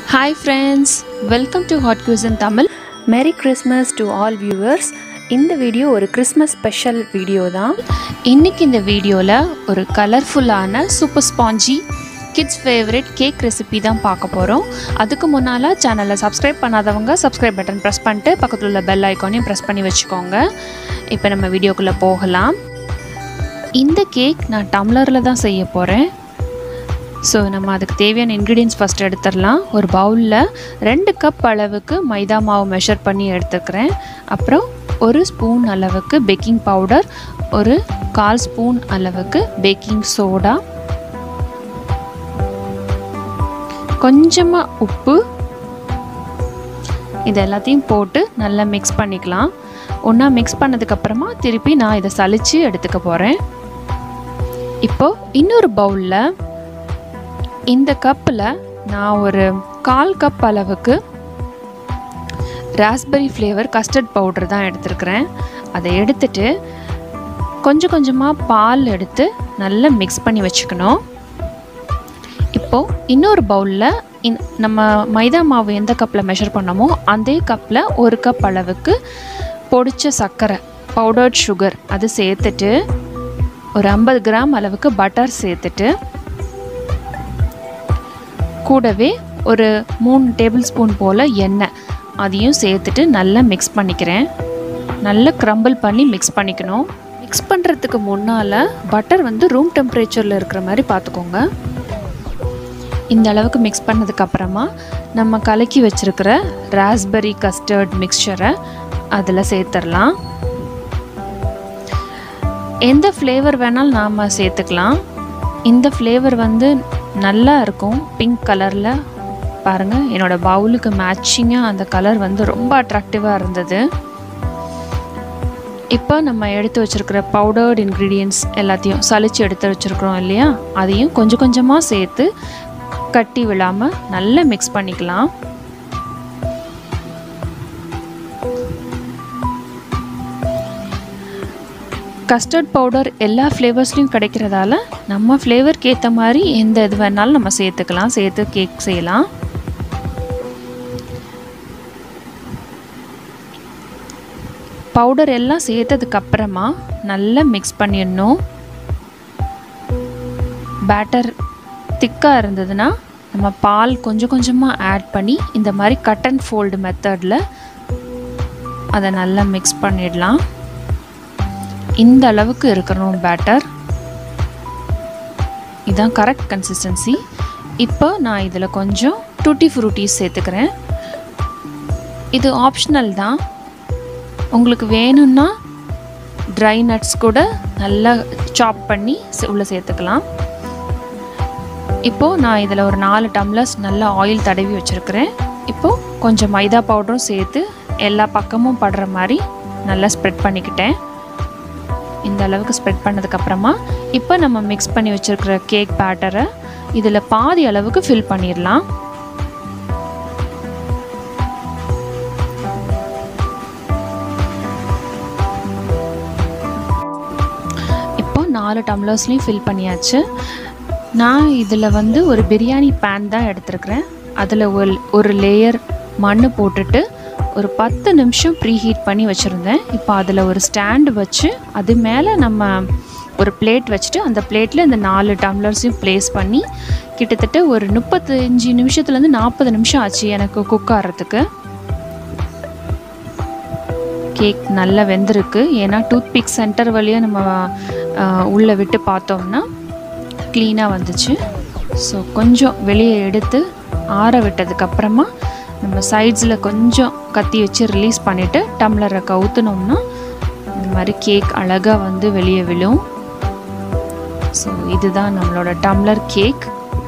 Hi friends, welcome to Hot Cuisine Tamil. Merry Christmas to all viewers. இந்த video ஒரு Christmas special video தான். இன்னைக்கு இந்த வீடியோல ஒரு கலர்ஃபுல்லான super spongy kids favourite cake recipe தான் பார்க்க போறோம். அதுக்கு முன்னால சேனலை சப்ஸ்கிரைப் பண்ணாதவங்க சப்ஸ்கிரைப் பட்டன் பிரஸ் பண்ணிட்டு பக்கத்துல உள்ள பெல் ஐகானையும் பிரஸ் பண்ணி வச்சுக்கோங்க. இப்போ நம்ம வீடியோக்குள்ள போகலாம். இந்த கேக் நான் டம்ளர்ல தான் செய்ய போறேன். ஸோ நம்ம அதுக்கு தேவையான இன்க்ரீடியன்ட்ஸ் ஃபஸ்ட் எடுத்துடலாம். ஒரு பவுலில் 2 கப் அளவுக்கு மைதா மாவு மெஷர் பண்ணி எடுத்துக்கிறேன். அப்புறம் 1 ஸ்பூன் அளவுக்கு பேக்கிங் பவுடர், ஒரு 1/4 ஸ்பூன் அளவுக்கு பேக்கிங் சோடா, கொஞ்சமாக உப்பு, இது எல்லாத்தையும் போட்டு நல்லா மிக்ஸ் பண்ணிக்கலாம். ஒன்றா மிக்ஸ் பண்ணதுக்கப்புறமா திருப்பி நான் இதை சலித்து எடுத்துக்க போகிறேன். இப்போது இன்னொரு பவுலில் இந்த கப்பில் நான் ஒரு 1/4 கப் அளவுக்கு ராஸ்பெரி ஃப்ளேவர் கஸ்டர்ட் பவுடர் தான் எடுத்துருக்கிறேன். அதை எடுத்துட்டு கொஞ்சம் கொஞ்சமாக பால் எடுத்து நல்லா மிக்ஸ் பண்ணி வச்சுக்கணும். இப்போது இன்னொரு பவுலில் நம்ம மைதா மாவு எந்த கப்பில் மெஷர் பண்ணோமோ அதே கப்பில் 1 கப் அளவுக்கு பொடிச்ச சர்க்கரை பவுடர்ட் சுகர் அது சேர்த்துட்டு ஒரு 50 கிராம் அளவுக்கு பட்டர் சேர்த்துட்டு கூடவே ஒரு 3 டேபிள் ஸ்பூன் போல் எண்ணெய் அதையும் சேர்த்துட்டு நல்லா மிக்ஸ் பண்ணிக்கிறேன். நல்லா க்ரம்பிள் பண்ணி மிக்ஸ் பண்ணிக்கணும். மிக்ஸ் பண்ணுறதுக்கு முன்னால் பட்டர் ரூம் டெம்பரேச்சரில் இருக்கிற மாதிரி பார்த்துக்கோங்க. இந்த அளவுக்கு மிக்ஸ் பண்ணதுக்கப்புறமா நம்ம கலக்கி வச்சுருக்கிற ராஸ்பெரி கஸ்டர்ட் மிக்சரை அதில் சேர்த்துடலாம். எந்த ஃப்ளேவர் வேணாலும் நாம் சேர்த்துக்கலாம். இந்த ஃப்ளேவர் நல்லா இருக்கும். பிங்க் கலரில் பாருங்கள், என்னோடய பவுலுக்கு மேட்சிங்காக அந்த கலர் ரொம்ப அட்ராக்டிவாக இருந்தது. இப்போ நம்ம எடுத்து வச்சுருக்கிற பவுடர்டு இன்க்ரீடியன்ட்ஸ் எல்லாத்தையும் சலித்து எடுத்து வச்சுருக்குறோம் இல்லையா, அதையும் கொஞ்சம் கொஞ்சமாக சேர்த்து கட்டி விழாமல் நல்லா மிக்ஸ் பண்ணிக்கலாம். கஸ்டர்ட் பவுடர் எல்லா ஃப்ளேவர்ஸ்லையும் கிடைக்கிறதால நம்ம ஃப்ளேவருக்கு ஏற்ற மாதிரி எந்த இது வேணாலும் நம்ம சேர்த்துக்கலாம், சேர்த்து கேக் செய்யலாம். பவுடர் எல்லாம் சேர்த்ததுக்கப்புறமா நல்லா மிக்ஸ் பண்ணிடணும். பேட்டர் திக்காக இருந்ததுன்னா நம்ம பால் கொஞ்சம் கொஞ்சமாக ஆட் பண்ணி இந்த மாதிரி கட் அண்ட் ஃபோல்டு மெத்தடில் அதை நல்லா மிக்ஸ் பண்ணிடலாம். இந்த அளவுக்கு இருக்கணும் பேட்டர். இதுதான் கரெக்ட் கன்சிஸ்டன்சி. இப்போ நான் இதில் கொஞ்சம் டூட்டி ஃப்ரூட்டிஸ் சேர்த்துக்கிறேன். இது ஆப்ஷனல் தான். உங்களுக்கு வேணும்னா ட்ரை நட்ஸ் கூட நல்லா சாப் பண்ணி உள்ளே சேர்த்துக்கலாம். இப்போது நான் இதில் ஒரு 4 டம்ளர்ஸ் நல்லா ஆயில் தடவி வச்சுருக்கிறேன். இப்போது கொஞ்சம் மைதா பவுடரும் சேர்த்து எல்லா பக்கமும் படுற மாதிரி நல்லா ஸ்ப்ரெட் பண்ணிக்கிட்டேன். இந்த அளவுக்கு ஸ்ப்ரெட் பண்ணதுக்கப்புறமா இப்போ நம்ம மிக்ஸ் பண்ணி வச்சுருக்கிற கேக் பேட்டரை இதில் பாதி அளவுக்கு ஃபில் பண்ணிடலாம். இப்போ 4 டம்ளர்ஸ்லையும் ஃபில் பண்ணியாச்சு. நான் இதில் ஒரு பிரியாணி பேன் தான் எடுத்துருக்கிறேன். அதில் ஒரு லேயர் மண் போட்டுட்டு ஒரு 10 நிமிஷம் ப்ரீ ஹீட் பண்ணி வச்சுருந்தேன். இப்போ அதில் ஒரு ஸ்டாண்டு வச்சு அது மேலே நம்ம ஒரு பிளேட் வச்சுட்டு அந்த பிளேட்டில் இந்த 4 டம்ளர்ஸையும் ப்ளேஸ் பண்ணி கிட்டத்தட்ட ஒரு 35 நிமிஷத்துலேருந்து 40 நிமிஷம் ஆச்சு எனக்கு குக் ஆகிறதுக்கு. கேக் நல்லா வெந்திருக்கு. ஏன்னா டூத் பிக் சென்டர் வழியாக நம்ம உள்ளே விட்டு பார்த்தோம்னா க்ளீனாக வந்துச்சு. ஸோ கொஞ்சம் வெளியே எடுத்து ஆற விட்டதுக்கப்புறமா நம்ம சைட்ஸில் கொஞ்சம் கத்தி வச்சு ரிலீஸ் பண்ணிவிட்டு டம்ளரை கவுத்துனோம்னா இந்த மாதிரி கேக் அழகாக வெளியே விழும். ஸோ இதுதான் நம்மளோட tumbler cake.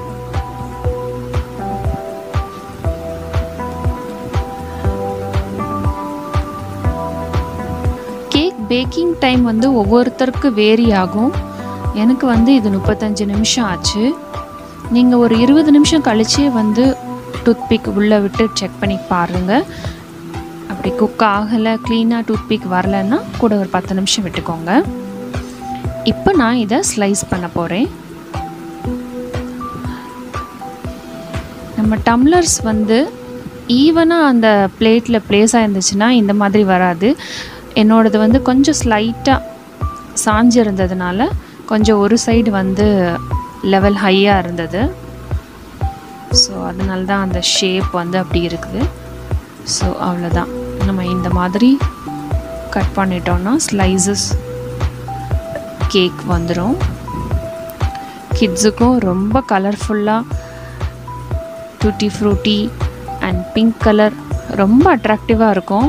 Cake baking time ஒவ்வொருத்தருக்கு வேரி ஆகும். எனக்கு இது 35 நிமிஷம் ஆச்சு. நீங்கள் ஒரு 20 நிமிஷம் கழிச்சே டூத்பிக் உள்ளே விட்டு செக் பண்ணி பாருங்கள். அப்படி குக் ஆகலை, க்ளீனாக டூத்பிக் வரலைன்னா கூட ஒரு 10 நிமிஷம் விட்டுக்கோங்க. இப்போ நான் இதை ஸ்லைஸ் பண்ண போகிறேன். நம்ம டம்ளர்ஸ் வந்து ஈவனாக அந்த பிளேட்டில் ப்ளேஸ் ஆகிருந்துச்சுன்னா இந்த மாதிரி வராது. என்னோடது வந்து கொஞ்சம் ஸ்லைட்டாக சாஞ்சு இருந்ததுனால கொஞ்சம் ஒரு சைடு வந்து லெவல் ஹையாக இருந்தது. ஸோ அதனால தான் அந்த ஷேப் வந்து அப்படி இருக்குது. ஸோ அவ்வளோதான். நம்ம இந்த மாதிரி கட் பண்ணிட்டோன்னா ஸ்லைசஸ் கேக் வந்துடும். கிட்ஸுக்கும் ரொம்ப கலர்ஃபுல்லாக tutti frutti and pink colour ரொம்ப அட்ராக்டிவாக இருக்கும்.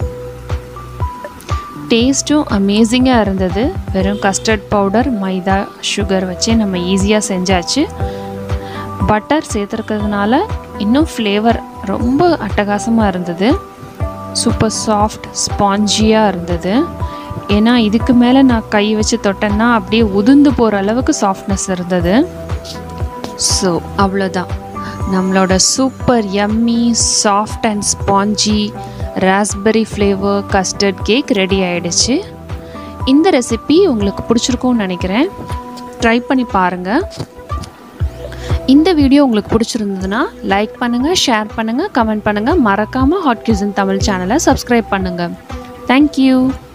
டேஸ்ட்டும் அமேசிங்காக இருந்தது. வெறும் கஸ்டர்ட் பவுடர், மைதா, சுகர் வச்சு நம்ம ஈஸியாக செஞ்சாச்சு. பட்டர் சேர்த்துருக்கிறதுனால இன்னும் ஃப்ளேவர் ரொம்ப அட்டகாசமாக இருந்தது. சூப்பர் சாஃப்ட் ஸ்பாஞ்சியாக இருந்தது. ஏன்னா இதுக்கு மேலே நான் கை வச்சு தொட்டேன்னா அப்படியே உதிர்ந்து போகிற அளவுக்கு சாஃப்ட்னஸ் இருந்தது. ஸோ அவ்வளோதான், நம்மளோட super yummy soft and spongy raspberry flavour custard cake ready ஆகிடுச்சு. இந்த ரெசிபி உங்களுக்கு பிடிச்சிருக்கும்னு நினைக்கிறேன். ட்ரை பண்ணி பாருங்கள். இந்த வீடியோ உங்களுக்கு பிடிச்சிருந்ததுன்னா லைக் பண்ணுங்கள், ஷேர் பண்ணுங்கள், கமெண்ட் பண்ணுங்கள். மறக்காமல் ஹாட் கியூசின் தமிழ் சேனலை சப்ஸ்கிரைப் பண்ணுங்கள். தேங்க்யூ.